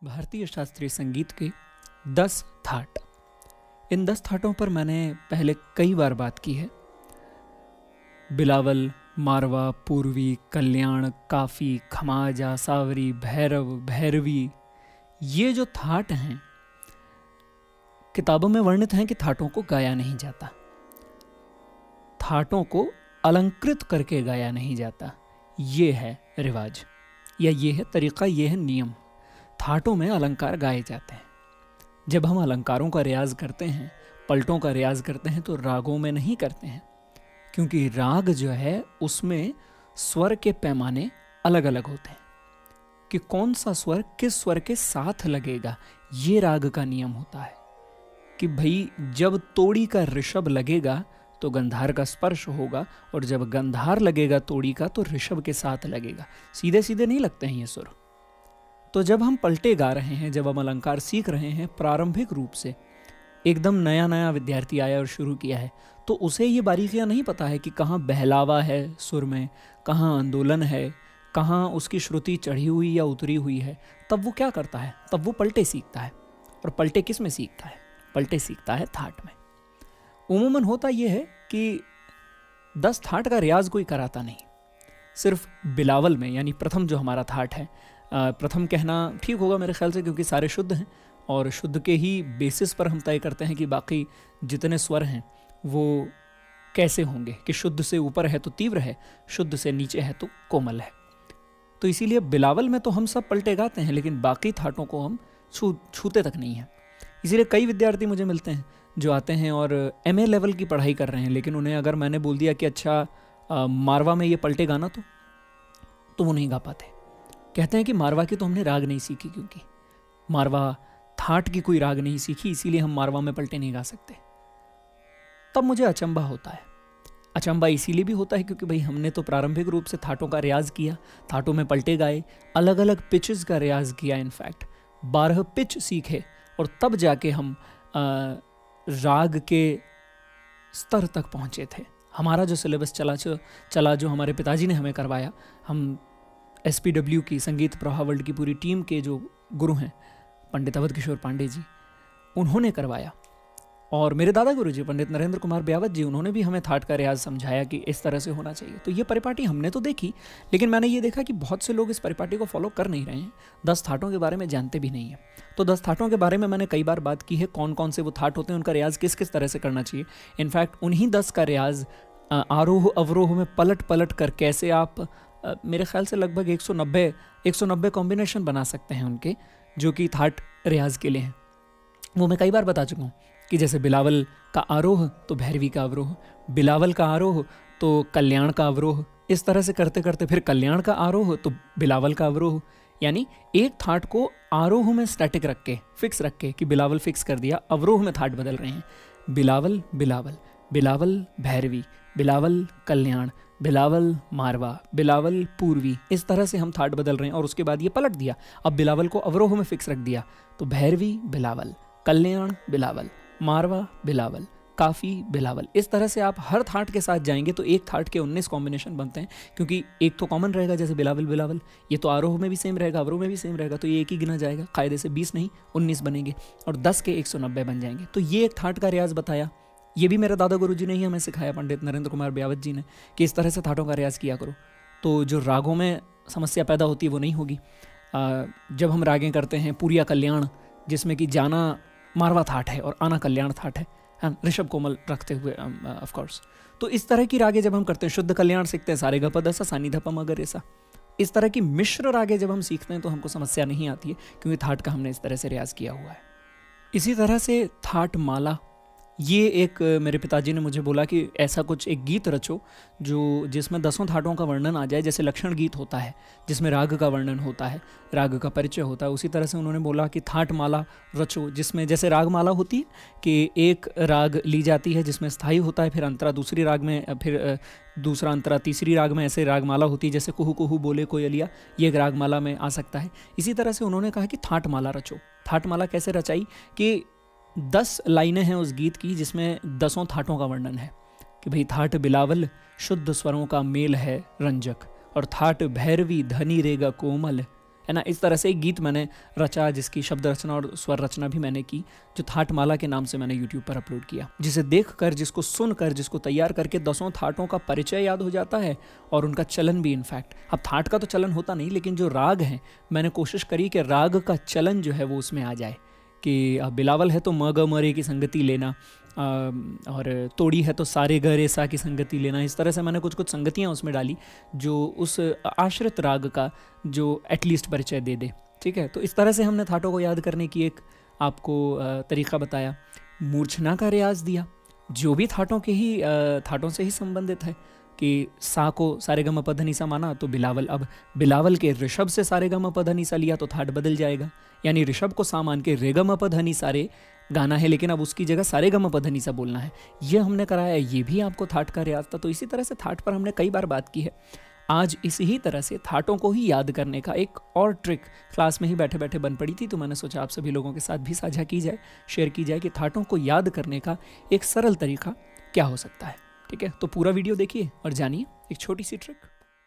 भारतीय शास्त्रीय संगीत के 10 थाट। इन 10 थाटों पर मैंने पहले कई बार बात की है। बिलावल, मारवा, पूर्वी, कल्याण, काफी, खमाजा, सावरी, भैरव, भैरवी, ये जो थाट हैं किताबों में वर्णित हैं कि थाटों को गाया नहीं जाता, थाटों को अलंकृत करके गाया नहीं जाता। ये है रिवाज या ये है तरीका, ये है नियम। थाटों में अलंकार गाए जाते हैं। जब हम अलंकारों का रियाज करते हैं, पलटों का रियाज करते हैं, तो रागों में नहीं करते हैं, क्योंकि राग जो है उसमें स्वर के पैमाने अलग अलग होते हैं कि कौन सा स्वर किस स्वर के साथ लगेगा। ये राग का नियम होता है कि भाई जब तोड़ी का ऋषभ लगेगा तो गंधार का स्पर्श होगा, और जब गंधार लगेगा तोड़ी का तो ऋषभ के साथ लगेगा। सीधे सीधे नहीं लगते हैं ये सुर। तो जब हम पलटे गा रहे हैं, जब हम अलंकार सीख रहे हैं, प्रारंभिक रूप से एकदम नया नया विद्यार्थी आया और शुरू किया है, तो उसे ये बारीकियां नहीं पता है कि कहाँ बहलावा है सुर में, कहाँ आंदोलन है, कहाँ उसकी श्रुति चढ़ी हुई या उतरी हुई है। तब वो क्या करता है? तब वो पलटे सीखता है। और पलटे किस में सीखता है? पलटे सीखता है थाट में। उमूमन होता यह है कि 10 थाट का रियाज कोई कराता नहीं, सिर्फ बिलावल में, यानी प्रथम जो हमारा थाट है, प्रथम कहना ठीक होगा मेरे ख्याल से, क्योंकि सारे शुद्ध हैं और शुद्ध के ही बेसिस पर हम तय करते हैं कि बाकी जितने स्वर हैं वो कैसे होंगे, कि शुद्ध से ऊपर है तो तीव्र है, शुद्ध से नीचे है तो कोमल है। तो इसीलिए बिलावल में तो हम सब पलटे गाते हैं, लेकिन बाकी थाटों को हम छूते तक नहीं हैं। इसीलिए कई विद्यार्थी मुझे मिलते हैं जो आते हैं और MA लेवल की पढ़ाई कर रहे हैं, लेकिन उन्हें अगर मैंने बोल दिया कि अच्छा मारवा में ये पलटे गाना, तो वो नहीं गा पाते। कहते हैं कि मारवा की तो हमने राग नहीं सीखी, क्योंकि मारवा थाट की कोई राग नहीं सीखी, इसीलिए हम मारवा में पलटे नहीं गा सकते। तब मुझे अचंभा होता है। अचंभा इसीलिए भी होता है क्योंकि भाई हमने तो प्रारंभिक रूप से थाटों का रियाज किया, थाटों में पलटे गाए, अलग अलग पिचेस का रियाज किया, इनफैक्ट 12 पिच सीखे, और तब जाके हम राग के स्तर तक पहुंचे थे। हमारा जो सिलेबस चला जो हमारे पिताजी ने हमें करवाया, हम SPW की संगीत प्रवाह वर्ल्ड की पूरी टीम के जो गुरु हैं पंडित अवध किशोर पांडे जी, उन्होंने करवाया। और मेरे दादा गुरु जी पंडित नरेंद्र कुमार ब्यावत जी, उन्होंने भी हमें थाट का रियाज समझाया कि इस तरह से होना चाहिए। तो ये परिपाटी हमने तो देखी, लेकिन मैंने ये देखा कि बहुत से लोग इस परिपाटी को फॉलो कर नहीं रहे हैं, 10 थाटों के बारे में जानते भी नहीं है। तो 10 थाटों के बारे में मैंने कई बार बात की है, कौन कौन से वो थाट होते हैं, उनका रियाज किस किस तरह से करना चाहिए। इनफैक्ट उन्हीं 10 का रियाज आरोह अवरोह में पलट पलट कर कैसे आप मेरे ख्याल से लगभग 190 कॉम्बिनेशन बना सकते हैं उनके, जो कि थाट रियाज के लिए हैं। वो मैं कई बार बता चुका हूँ कि जैसे बिलावल का आरोह तो भैरवी का अवरोह, बिलावल का आरोह तो कल्याण का अवरोह, इस तरह से करते करते फिर कल्याण का आरोह तो बिलावल का अवरोह। यानी एक थाट को आरोह में स्टैटिक रख के, फिक्स रख के, कि बिलावल फिक्स कर दिया, अवरोह में थाट बदल रहे हैं। बिलावल बिलावल, बिलावल भैरवी, बिलावल कल्याण, बिलावल मारवा, बिलावल पूर्वी, इस तरह से हम थाट बदल रहे हैं। और उसके बाद ये पलट दिया, अब बिलावल को अवरोह में फिक्स रख दिया, तो भैरवी बिलावल, कल्याण बिलावल, मारवा बिलावल, काफी बिलावल। इस तरह से आप हर थाट के साथ जाएंगे तो एक थाट के 19 कॉम्बिनेशन बनते हैं, क्योंकि एक तो कॉमन रहेगा, जैसे बिलावल बिलावल, ये तो आरोह में भी सेम रहेगा, अवरोह में भी सेम रहेगा, तो ये एक ही गिना जाएगा। कायदे से 20 नहीं 19 बनेंगे, और 10 के 190 बन जाएंगे। तो ये एक थाट का रियाज बताया। ये भी मेरे दादा गुरु जी ने ही हमें सिखाया, पंडित नरेंद्र कुमार ब्यावत जी ने, कि इस तरह से थाटों का रियाज किया करो। तो जो रागों में समस्या पैदा होती है वो नहीं होगी। जब हम रागें करते हैं, पूरिया कल्याण, जिसमें कि जाना मारवा थाट है और आना कल्याण थाट है, ऋषभ कोमल रखते हुए ऑफ कोर्स। तो इस तरह की रागें जब हम करते हैं, शुद्ध कल्याण सीखते हैं, सारे ग प द सा, सा नी ध प म ग रे सा, इस तरह की मिश्र रागें जब हम सीखते हैं तो हमको समस्या नहीं आती है, क्योंकि थाट का हमने इस तरह से रियाज किया हुआ है। इसी तरह से थाट माला, ये एक मेरे पिताजी ने मुझे बोला कि ऐसा कुछ एक गीत रचो जिसमें 10 थाटों का वर्णन आ जाए। जैसे लक्षण गीत होता है जिसमें राग का वर्णन होता है, राग का परिचय होता है, उसी तरह से उन्होंने बोला कि थाट माला रचो, जिसमें जैसे राग माला होती है कि एक राग ली जाती है जिसमें स्थाई होता है, फिर अंतरा दूसरी राग में, फिर दूसरा अंतरा तीसरी राग में, ऐसे रागमाला होती है। जैसे कुहू कुहू बोले कोयलिया, ये एक रागमाला में आ सकता है। इसी तरह से उन्होंने कहा कि थाट माला रचो। थाट माला कैसे रचाई कि 10 लाइनें हैं उस गीत की, जिसमें 10 थाटों का वर्णन है कि भाई थाट बिलावल शुद्ध स्वरों का मेल है रंजक, और थाट भैरवी धनी रेगा कोमल, है ना। इस तरह से एक गीत मैंने रचा जिसकी शब्द रचना और स्वर रचना भी मैंने की, जो थाट माला के नाम से मैंने यूट्यूब पर अपलोड किया, जिसे देखकर, जिसको सुनकर, जिसको तैयार करके 10 थाटों का परिचय याद हो जाता है और उनका चलन भी। इनफैक्ट अब थाट का तो चलन होता नहीं, लेकिन जो राग हैं, मैंने कोशिश करी कि राग का चलन जो है वो उसमें आ जाए, कि बिलावल है तो म ग म रे की संगति लेना, और तोड़ी है तो सारे ग रे सा की संगति लेना। इस तरह से मैंने कुछ कुछ संगतियाँ उसमें डाली जो उस आश्रित राग का जो एटलीस्ट परिचय दे दे। ठीक है, तो इस तरह से हमने थाटों को याद करने की एक आपको तरीका बताया। मूर्छना का रियाज दिया, जो भी थाटों के ही थाटों से ही संबंधित है, कि सा को सारे गम प ध नि सा माना तो बिलावल, अब बिलावल के ऋषभ से सारे गम प ध नि सा लिया तो थाट बदल जाएगा, यानी ऋषभ को सा मान के रे गम प ध नि सारे गाना है, लेकिन अब उसकी जगह सारे गम प ध नि सा बोलना है। ये हमने कराया, ये भी आपको थाट का रियाज था। तो इसी तरह से थाट पर हमने कई बार बात की है। आज इसी तरह से थाटों को ही याद करने का एक और ट्रिक क्लास में ही बैठे बैठे बन पड़ी थी, तो मैंने सोचा आप सभी लोगों के साथ भी साझा की जाए, शेयर की जाए कि थाटों को याद करने का एक सरल तरीका क्या हो सकता है। ठीक है, तो पूरा वीडियो देखिए और जानिए एक छोटी सी ट्रिक।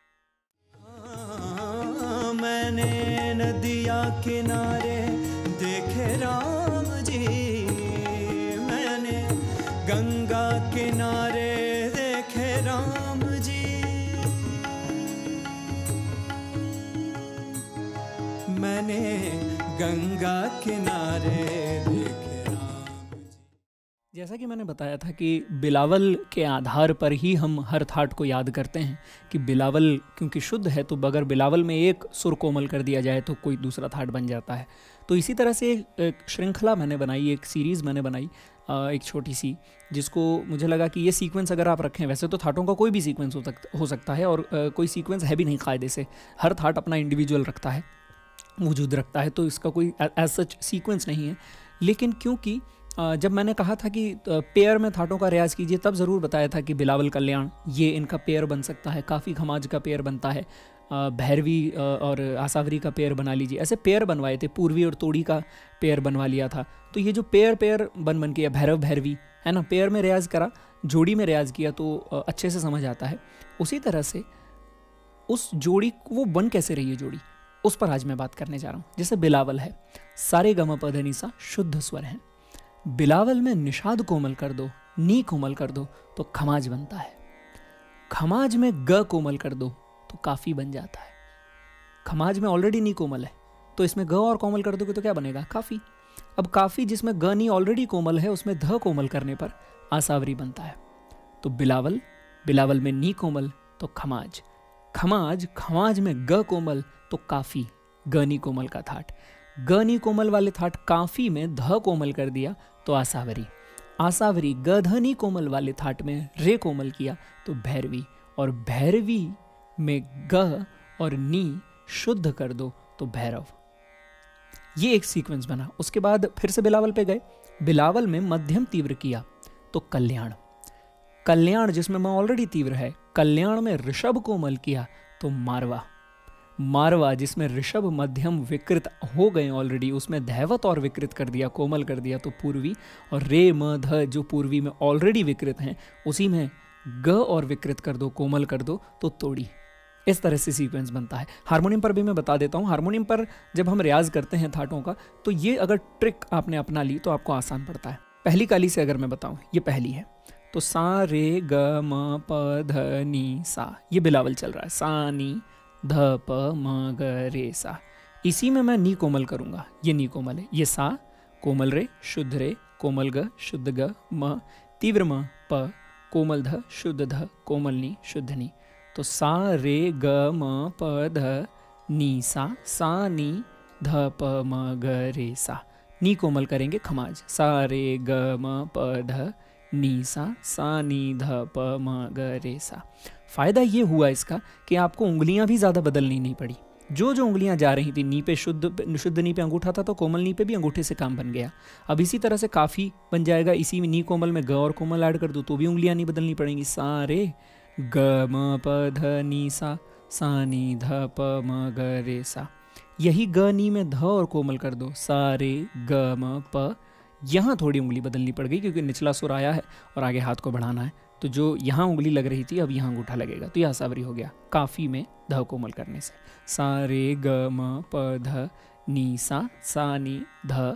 मैंने नदिया किनारे देखे राम जी, मैंने गंगा किनारे देखे राम जी, मैंने गंगा किनारे देखे। जैसा कि मैंने बताया था कि बिलावल के आधार पर ही हम हर थाट को याद करते हैं, कि बिलावल क्योंकि शुद्ध है, तो अगर बिलावल में एक सुर कोमल कर दिया जाए तो कोई दूसरा थाट बन जाता है। तो इसी तरह से एक श्रृंखला मैंने बनाई, एक सीरीज़ मैंने बनाई, एक छोटी सी, जिसको मुझे लगा कि ये सीक्वेंस अगर आप रखें, वैसे तो थाटों का कोई भी सीक्वेंस हो सकता है, और कोई सीक्वेंस है भी नहीं कायदे से, हर थाट अपना इंडिविजुअल रखता है, वजूद रखता है, तो इसका कोई एज सच सीक्वेंस नहीं है। लेकिन क्योंकि जब मैंने कहा था कि पेयर में थाटों का रियाज कीजिए, तब ज़रूर बताया था कि बिलावल कल्याण ये इनका पेयर बन सकता है, काफ़ी खमाज का पेयर बनता है, भैरवी और आसावरी का पेयर बना लीजिए, ऐसे पेयर बनवाए थे, पूर्वी और तोड़ी का पेयर बनवा लिया था। तो ये जो पेयर बन के, या भैरव भैरवी है ना, पेयर में रियाज करा, जोड़ी में रियाज किया तो अच्छे से समझ आता है। उसी तरह से उस जोड़ी वो बन कैसे रही है जोड़ी, उस पर आज मैं बात करने जा रहा हूँ। जैसे बिलावल है, सारे गम प ध नि सा शुद्ध स्वर हैं, बिलावल में निषाद कोमल कर दो, नी कोमल कर दो तो खमाज बनता है। खमाज में ग कोमल कर दो तो काफी बन जाता है। खमाज में ऑलरेडी नी कोमल है, तो इसमें ग और कोमल कर दोगे तो क्या बनेगा, काफी। अब काफी जिसमें ग नी ऑलरेडी कोमल है, उसमें ध कोमल करने पर आसावरी बनता है। तो बिलावल, बिलावल में नी कोमल तो खमाज, खमाज में ग कोमल तो काफी, ग नी कोमल का थाट। ग नी कोमल वाले थाट काफी में ध कोमल कर दिया तो आसावरी ग ध नी कोमल वाले थाट में रे कोमल किया तो भैरवी, और भैरवी में ग और नी शुद्ध कर दो तो भैरव। ये एक सीक्वेंस बना। उसके बाद फिर से बिलावल पे गए, बिलावल में मध्यम तीव्र किया तो कल्याण जिसमें मां ऑलरेडी तीव्र है, कल्याण में ऋषभ कोमल किया तो मारवा जिसमें ऋषभ मध्यम विकृत हो गए ऑलरेडी, उसमें धैवत और विकृत कर दिया, कोमल कर दिया तो पूर्वी, और रे म ध जो पूर्वी में ऑलरेडी विकृत हैं, उसी में ग और विकृत कर दो, कोमल कर दो तो तोड़ी। इस तरह से सीक्वेंस बनता है। हारमोनियम पर भी मैं बता देता हूँ, हारमोनियम पर जब हम रियाज करते हैं थाटों का, तो ये अगर ट्रिक आपने अपना ली तो आपको आसान पड़ता है। पहली काली से अगर मैं बताऊँ, ये पहली है, तो सा रे ग म प ध नि सा, ये बिलावल चल रहा है, सा नी ध प म ग रे सा। इसी में मैं नी कोमल करूंगा, ये नी कोमल है, ये सा कोमल रे शुद्ध रे कोमल ग शुद्ध ग म तीव्र म प कोमल ध शुद्ध ध कोमल नी शुद्ध नी। तो सा रे ग म प ध नी सा, सा नी ध प म ग रे सा। नी कोमल करेंगे खमाज, सा रे ग म प ध नी सा, सा नी ध प म ग रे सा। फायदा ये हुआ इसका कि आपको उंगलियां भी ज्यादा बदलनी नहीं पड़ी। जो उंगलियां जा रही थी, नी पे शुद्ध नी पे अंगूठा था तो कोमल नी पे भी अंगूठे से काम बन गया। अब इसी तरह से काफी बन जाएगा, इसी में नी कोमल में ग और कोमल ऐड कर दो तो भी उंगलियां नहीं बदलनी पड़ेंगी। सा रे ग म प ध नी सा, सा नी ध प म ग रे सा। यही ग नी में ध और कोमल कर दो, सा रे ग म प। यहाँ थोड़ी उंगली बदलनी पड़ गई क्योंकि निचला सुर आया है और आगे हाथ को बढ़ाना है, तो जो यहाँ उंगली लग रही थी अब यहाँ अंगूठा लगेगा, तो यह असावरी हो गया काफ़ी में ध कोमल करने से। सा रे ग म प ध नी सा, सा नी ध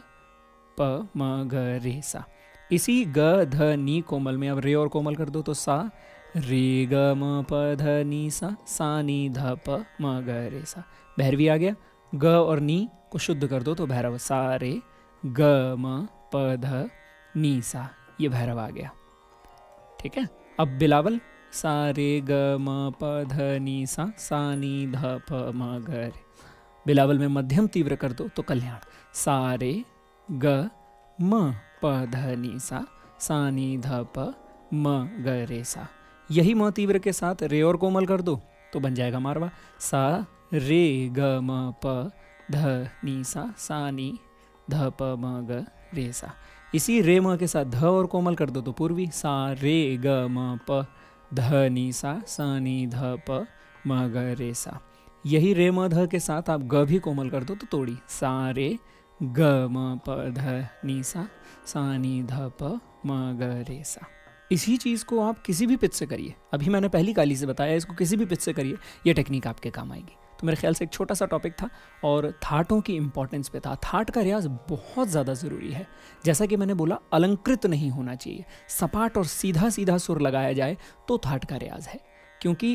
प म ग रे सा। इसी ग ध नी कोमल में अब रे और कोमल कर दो तो सा रे ग म प ध नी सा, सा नी ध प म ग रे सा। भैरवी आ गया, ग और नी को शुद्ध कर दो तो भैरव, सा रे ग म प ध नी सा, ये भैरव आ गया। ठीक है, अब बिलावल सा रे ग म प ध नी सा, सा नी ध प म ग रे। बिलावल में मध्यम तीव्र कर दो तो कल्याण, सा रे ग म प ध नी सा, सा नी ध प म ग रे सा। यही म तीव्र के साथ रे और कोमल कर दो तो बन जाएगा मारवा, सा रे ग म प ध नी सा, सा नी ध प म ग रे सा। इसी रे म के साथ ध और कोमल कर दो तो पूर्वी, सा रे ग म प ध नी सा, सा नी ध प म ग रे सा। यही रे म ध के साथ आप ग भी कोमल कर दो तो तोड़ी, सा रे ग म प ध नी सा, सा नी ध प म ग रे सा। इसी चीज़ को आप किसी भी पिच से करिए, अभी मैंने पहली काली से बताया, इसको किसी भी पिच से करिए, ये टेक्निक आपके काम आएगी। तो मेरे ख्याल से एक छोटा सा टॉपिक था और थाटों की इंपॉर्टेंस पे था। थाट का रियाज बहुत ज़्यादा ज़रूरी है। जैसा कि मैंने बोला, अलंकृत नहीं होना चाहिए, सपाट और सीधा सीधा सुर लगाया जाए तो थाट का रियाज है, क्योंकि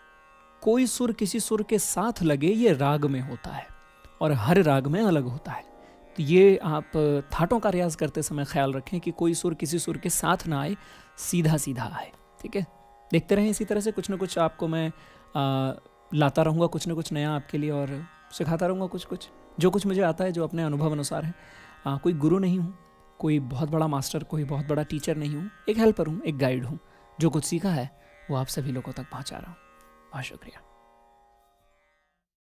कोई सुर किसी सुर के साथ लगे ये राग में होता है और हर राग में अलग होता है। तो ये आप थाटों का रियाज करते समय ख्याल रखें कि कोई सुर किसी सुर के साथ ना आए, सीधा सीधा आए। ठीक है, देखते रहें इसी तरह से, कुछ ना कुछ आपको मैं लाता रहूँगा, कुछ ना कुछ नया आपके लिए, और सिखाता रहूँगा कुछ कुछ जो कुछ मुझे आता है, जो अपने अनुभव अनुसार है। कोई गुरु नहीं हूँ, कोई बहुत बड़ा मास्टर, कोई बहुत बड़ा टीचर नहीं हूँ, एक हेल्पर हूँ, एक गाइड हूँ। जो कुछ सीखा है वो आप सभी लोगों तक पहुँचा रहा हूँ। बहुत शुक्रिया।